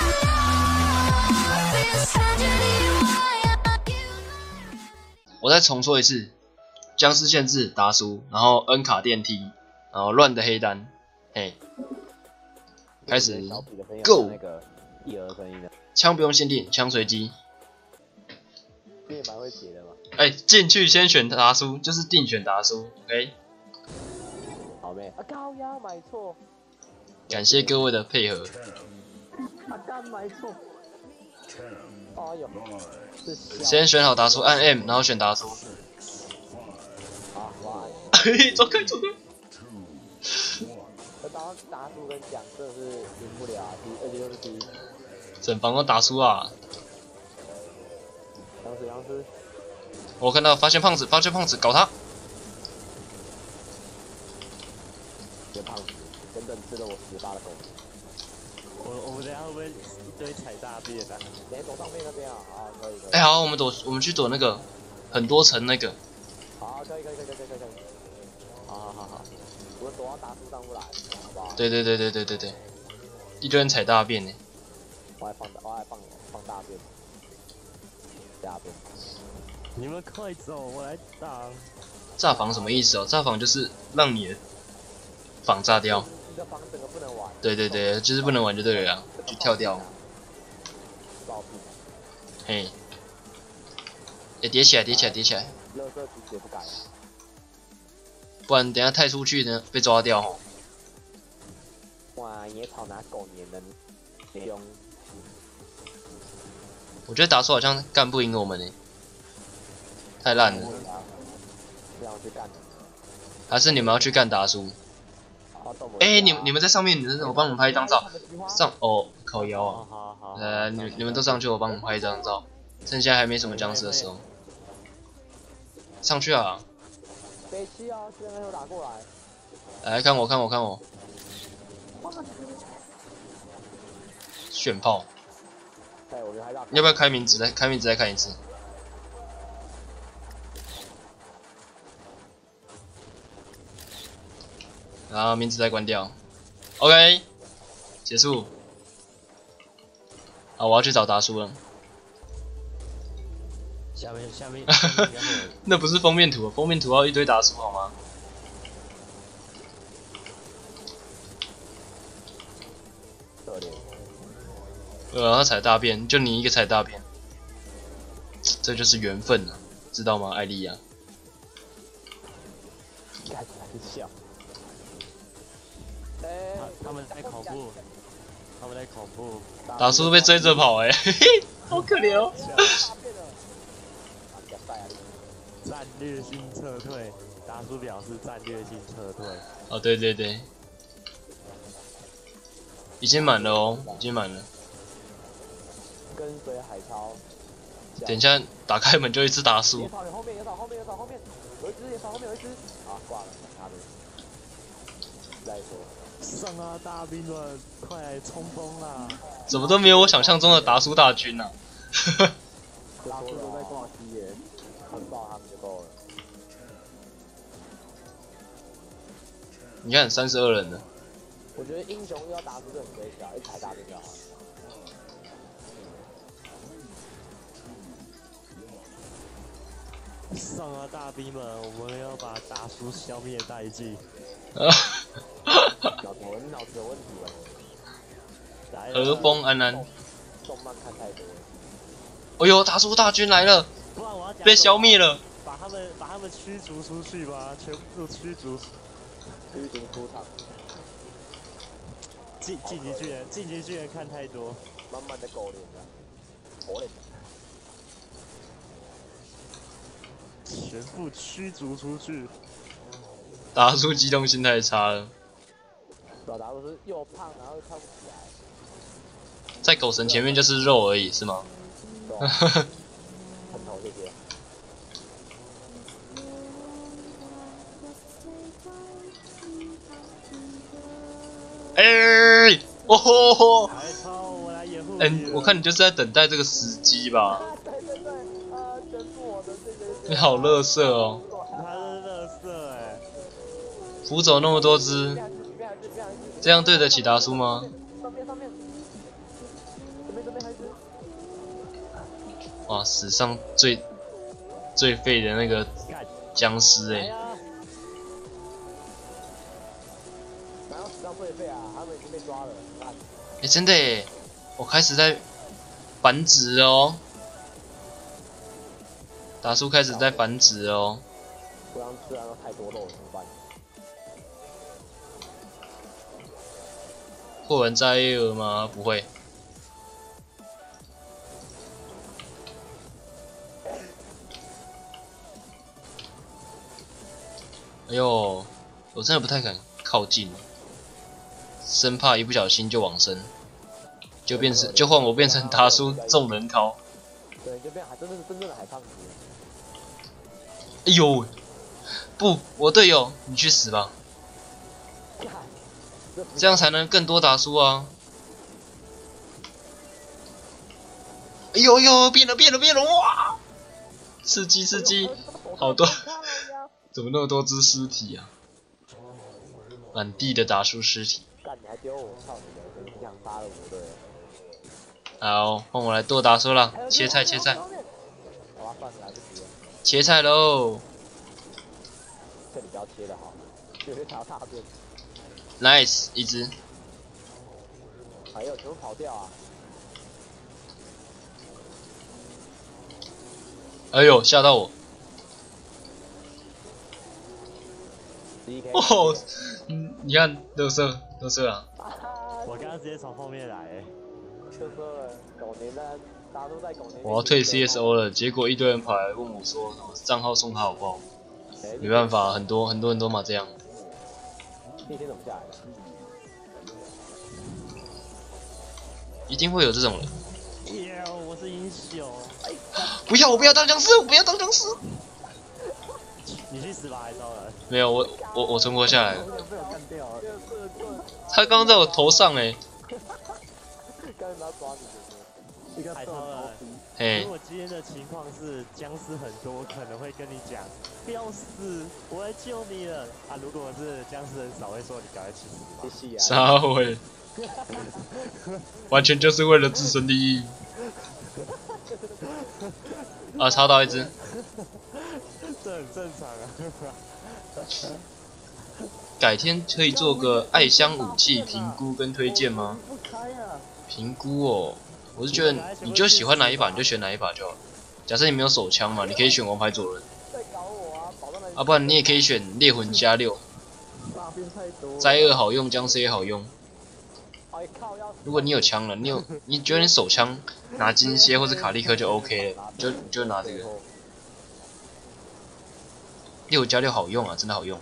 我再重说一次：僵尸限制达叔，然后 N 卡电梯，然后乱的黑单，嘿，开始 Go！ 枪不用限定，枪随机。 这蛮会解的嘛。 哎，进去先选达叔，就是定选达叔 ，OK。 好妹啊，高压买错。 感谢各位的配合。 啊，干买错。哎呦， 先选好达叔，按 M， 然后选达叔。 啊，哇！ 走开，走开。 达叔跟讲真的是赢不了啊，而且又是第一。 整房都达叔啊！ 僵尸。 我看到发现胖子，搞他！ 这胖子整整吃了我18的狗。 我们等下会不会一堆踩大便啊？ 你走上面那边啊？啊，可以。 哎，好，我们去躲那个很多层那个。 好，可以。好。我躲到达叔上不来，好不好？ 对，一堆人踩大便呢。 我还放大便。大便。 你们快走，我来挡。 炸房什么意思哦？炸房就是让你的房炸掉。 你的房整个不能玩。 对，就是不能玩就对了，就跳掉。嘿，叠起来。垃圾局也不改啊。不然等下太出去呢，被抓掉哦。 哇，野草拿狗撵人，凶。 我觉得达叔好像干不赢我们呢，太烂了。还是你们要去干达叔？哎，你们在上面，我帮你们拍一张照。靠腰啊！ 好。 你们都上去，我帮你们拍一张照。趁现在还没什么僵尸的时候，上去啊！ 北七啊，居然没有打过来。 来看我。炫炮。要不要开名字？开名字再看一次。然后名字再关掉。OK， 结束。好，我要去找达叔了。 下面。 那不是封面图，封面图要一堆达叔好吗？他踩大便，就你一个踩大便，这就是缘分啊，知道吗，艾莉亚？ 他们在恐怖。 达叔被追着跑嘿嘿，好可怜哦。 战略性撤退，达叔表示战略性撤退。 哦，对，已经满了哦， 跟随海潮。 等一下打开门就一只达叔。 后面有草，有一只，后面有一只。啊，挂了，他的。再说。 上啊，大兵们，快来冲锋啦！ 怎么都没有我想象中的达叔大军啊！ 达叔都在挂机耶，很爆他们就够了。 你看32人了。 我觉得英雄又要达叔就很微小，一踩大兵就好了。 上啊，大兵们，我们要把达叔消灭殆尽。 脑子有问题了。 和风安安。 动漫看太多了。 哎呦，达叔大军来了，被消灭了。 把他们驱逐出去吧，全部驱逐出场。 晋级巨人看太多。 满满的狗脸啊！狗脸。 全部驱逐出去。 达叔机动性太差了。 达叔是又胖，然后又看不起来。 在狗神前面就是肉而已，是吗？ 很头谢谢。 哎，哦吼吼！ 我来掩护我看你就是在等待这个时机吧。 对，全部我的这个。 你好垃圾哦！ 他是垃圾哎！ 扶走那么多只，这样对得起达叔吗？ 哇，史上最废的那个僵尸哎！ 哪有史上最废啊？他们已经被抓了。 哎，真的哎，我开始在繁殖哦，达叔开始在繁殖哦。 不然吃完太多肉了怎么办？ 会玩在二吗？不会。哎呦，我真的不太敢靠近，生怕一不小心就往生，就换我变成达叔众人靠。 对，就变真正的海胖子。 哎呦，不，我队友，你去死吧！这样才能更多达叔啊！哎呦呦，变了，哇！刺激，好多，怎么那么多只尸体啊？满地的达叔尸体。 干，你还丢我，操你的！真想杀了我的。 好，换我来剁达叔了，切菜。 好吧，算了，来不及了。 切菜喽！ 这里不要切的好，有些条大便。 Nice， 一只。 还有全部跑掉啊！ 哎呦，吓到我！哦，你看，乐色啊！ 我刚刚直接从后面来， 就说了，狗年的大家都在狗年。 我要退 CSO 了，结果一堆人跑来问我说，账号送他好不好？没办法，很多人都嘛这样。 那天怎么下来的？ 一定会有这种人。 耶，我是英雄。 不要，我不要当僵尸， 你去死吧，海超人！ 没有，我存活下来了。他刚刚在我头上哎。 海超人， 嘿。 如果今天的情况是僵尸很多，我可能会跟你讲，不要死，我来救你了。啊，如果是僵尸很少，会说你赶快去死吧。 啥会？完全就是为了自身利益。啊，抄到一只。 这很正常啊。 改天可以做个爱香武器评估跟推荐吗？评估哦，我是觉得你就喜欢哪一把你就选哪一把就好了。假设你没有手枪嘛，你可以选王牌左轮。啊，不然你也可以选猎魂加6。灾厄好用，僵尸也好用。如果你有枪了，你觉得你手枪拿金蝎或者卡利克就 OK 了，你就拿这个。猎魂加6好用啊，真的好用。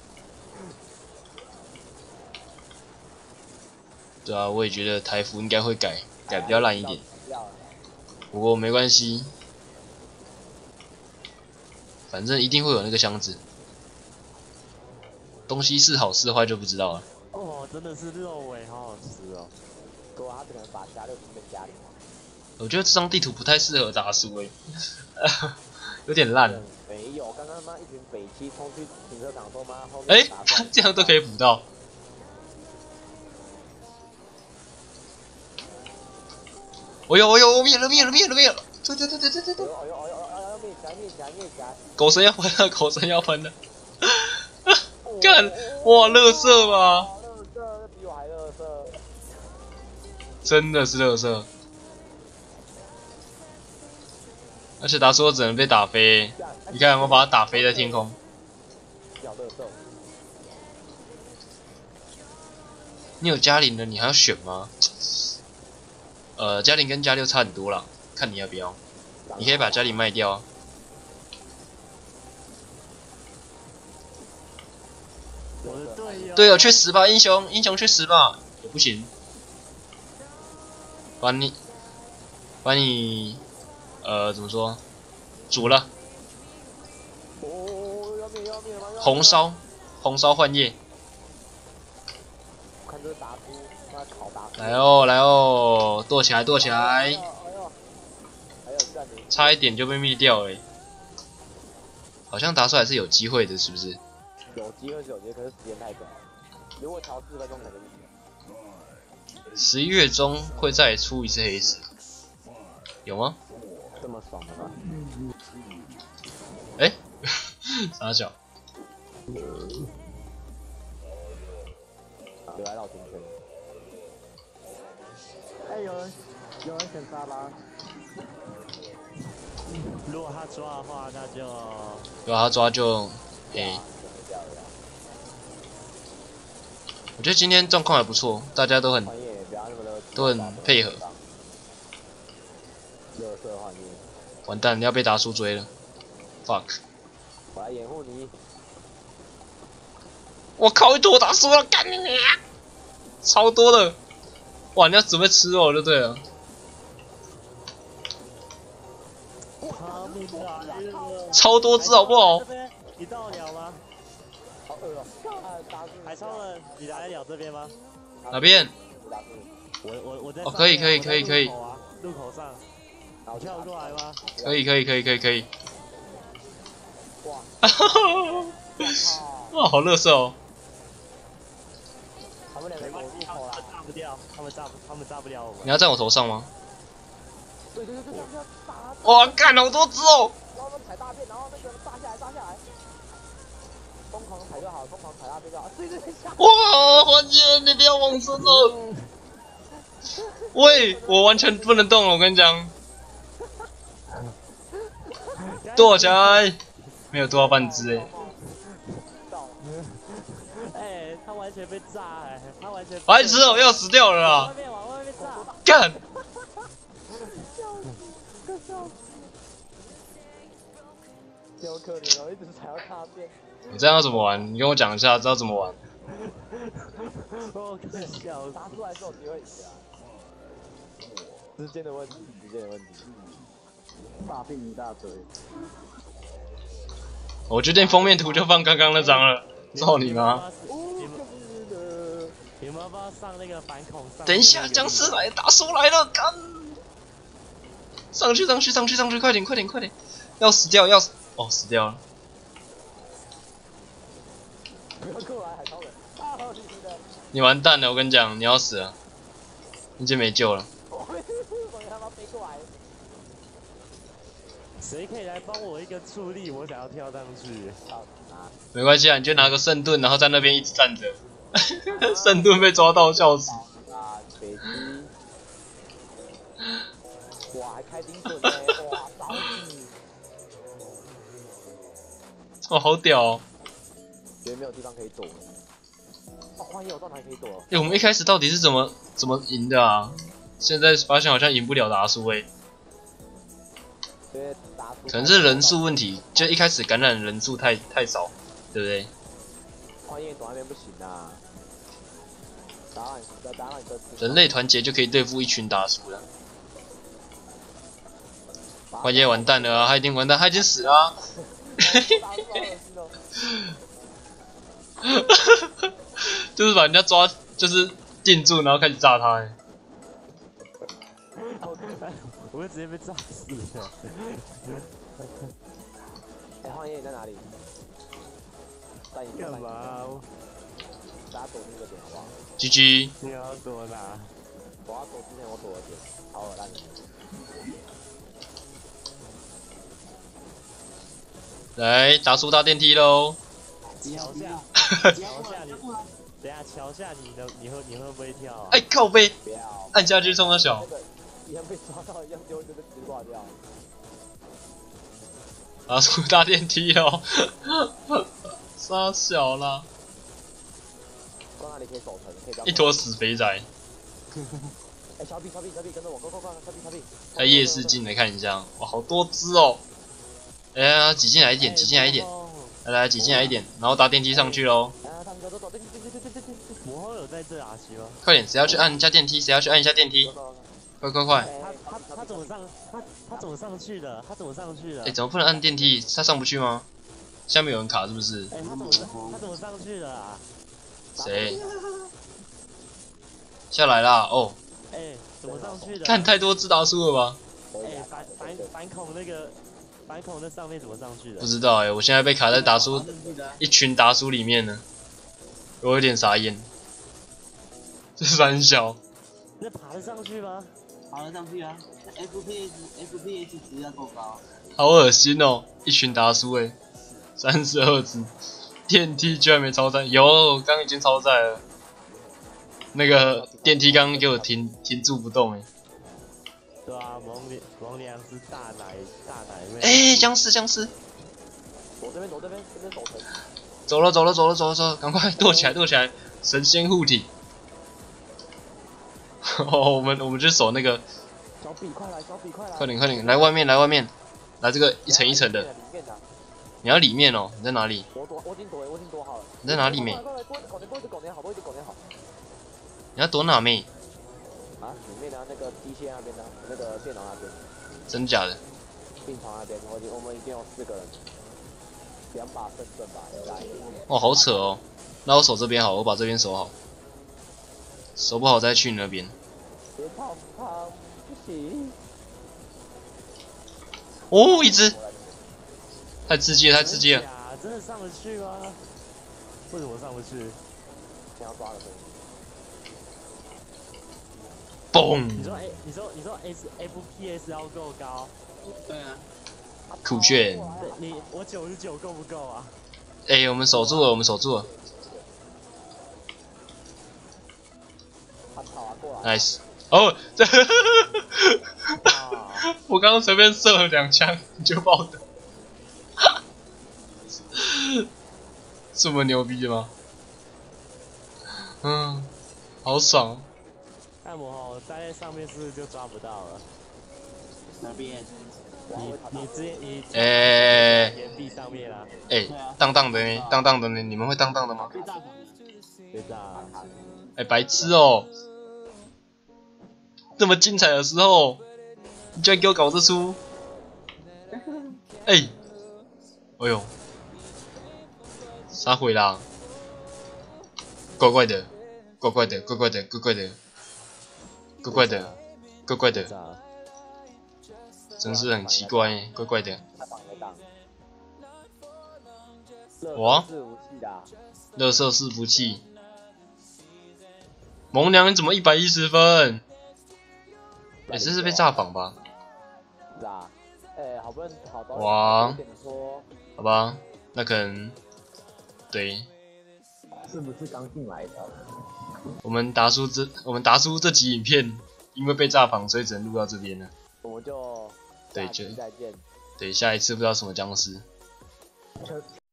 对啊，我也觉得台服应该会改比较烂一点，不过没关系，反正一定会有那个箱子。东西是好是坏就不知道了。 哦，真的是肉味，好好吃哦。 对啊，他只能把加6变加0。 我觉得这张地图不太适合打输有点烂。 没有，刚刚妈一群北七冲去停车场说妈后哎， 面。 这样都可以补到。哎呦，灭了！对！狗神要喷了！干，哇，乐色吧！ 乐色比我还乐色。 真的是乐色。而且达叔只能被打飞，你看我把他打飞在天空。你有加0的，你还要选吗？加0跟加6差很多啦，看你要不要。你可以把加0卖掉啊。 我的队友去死吧，英雄去死吧！也不行，把你怎么说？煮了。红烧幻夜。来哦，剁起来！差一点就被灭掉了。好像达叔还是有机会的，是不是？ 有机会，可是时间太短。如果调4分钟可能就赢了。 11月中会再出一次黑石。 有吗？ 这么爽的吗？ 哎、傻小。 留来绕圈圈。 哎，有人选沙拉。 如果他抓的话，那就如果他抓就黑。我觉得今天状况还不错，大家都很配合。 热色换叶。 完蛋，要被达叔追了 ，fuck！ 我来掩护你。 我靠，一坨达叔了，干你娘！超多的，哇，你要准备吃肉就对了。超多只好不好？ 你到得了吗？ 好饿哦！ 海超人，你来得了这边吗？ 哪边？ 我在。 哦，可以。 路口上。你跳过来吗？ 可以。哇，好乐色哦！ 他们两个都入口啦。 炸不掉，他们炸不了我们。 你要在我头上吗？ 对， 哇，干好多只哦！ 然后他们踩大便，然后那个炸下来，疯狂踩就好，疯狂踩大便就好。对，下。 哇，环节你不要往生了！喂，我完全不能动了，我跟你讲。躲起来！没有躲到半只哎，他完全被炸哎，他完全。 白痴哦，要死掉了啦！ 往外面炸！ 干！ 好可怜哦，一直踩到大便。 你这样要怎么玩？你跟我讲一下，知道怎么玩？ 我笑， 打出来是有机会赢的。时间的问题。 大病一大堆。 我决定封面图就放刚刚那张了，操你妈！ 你们要不要上那个反恐上？ 等一下，僵尸来，大叔来了，干！上去，快点！要死掉，哦，死掉了。 不要过来，海超人！ 你完蛋了，我跟你讲，你要死了，你已经没救了。 我他妈飞过来。 谁可以来帮我一个助力？我想要跳上去。 没关系啊，你就拿个圣盾，然后在那边一直站着。圣盾被抓到，笑死。 北极。哇，还开丁盾呢！哇，早死。 哦，好屌哦！ 觉得没有地方可以躲。哦，荒野有断还可以躲。 我们一开始到底是怎么赢的啊？现在发现好像赢不了达叔可能是人数问题，就一开始感染人数太少，对不对？ 荒野躲那边不行啊。打你的。 人类团结就可以对付一群达叔了。荒野完蛋了啊！他一定完蛋，他已经死了啊。就是把人家抓，就是定住，然后开始炸他。 我会直接被炸死了。 哎，荒野你在哪里？ 干嘛？ 大家躲那个点好不好 ？GG。 你要躲哪？ 我要躲之前我躲了点，好恶烂的。 来，达叔搭电梯喽！ 瞧下你，等下瞧下你会不会跳啊？ 哎，靠背， 不要， 按下去冲他小。 一样被抓到，一样丢就被直挂掉。 达叔搭电梯哦，傻小啦！ 到哪里可以守城？可以这样。 一坨死肥仔。 哎，小 B，跟着我，快，小 B。 在夜视镜来看一下，哇，好多只哦！哎呀，挤进来一点，来挤进来一点，然后搭电梯上去喽。 魔后有在这啊，行吗？ 快点，谁要去按一下电梯？快！ 他怎么上？他怎么上去的？ 哎，怎么不能按电梯？他上不去吗？下面有人卡是不是？ 哎，他怎么上去的啊？ 谁？下来啦！哦。 哎，怎么上去的？ 看太多只达叔了吧？ 哎，反恐那上面怎么上去的？ 不知道哎，我现在被卡在达叔一群达叔里面呢，我有点傻眼。这三小。 那爬得上去吗？ 爬得上去啊 ！FPS 值要够高。 好恶心哦！一群达叔32只，电梯居然没超载，有，刚已经超载了。那个电梯刚刚给我停住不动对啊，王良是大奶妹。 僵尸！ 躲这边，这边守城。 走了，赶快躲起来！神仙护体。我们就守那个。 小比快来！ 快点，来外面，来这个一层一层的。你要里面哦，你在哪里？ 我已经躲好了。 你在哪里妹？ 多一只狗好。 你要躲哪妹？ 啊，里面的那个机械那边的，那个电脑那边。 真假的？ 病床那边，我们已经有4个人，2把胜盾吧，来。 哦，好扯哦。那我守这边好，我把这边守好，守不好再去你那边。 别跑，不行。 哦，一只。太刺激了！ 真的上得去吗？为什么上不去？ 想要抓的。 嘣！ 你说 FPS 要够高？ 对啊。 酷炫！ 我99够不够啊？ 我们守住了。 他跑啊，过来。 Nice。哦，这我刚刚随便射了2枪，你就爆的。这么牛逼的吗？好爽。 按摩待在上面是不是就抓不到了？ 哪边？ 你岩壁上面啊？ 荡荡的呢，你们会荡荡的吗？ 对的。 白痴哦！这么精彩的时候，你居然给我搞这出！哎呦，啥回啦？怪怪的，真是很奇怪怪怪的。哇，垃圾伺服器，萌娘你怎么110分？这是被炸访吧？ 是啊，好不容易好到。 哇，好吧，那可能对。 是不是刚进来的？ 我们达叔这集影片因为被炸访，所以只能录到这边了。 我们就对， 再见。 对，下一次不知道什么僵尸。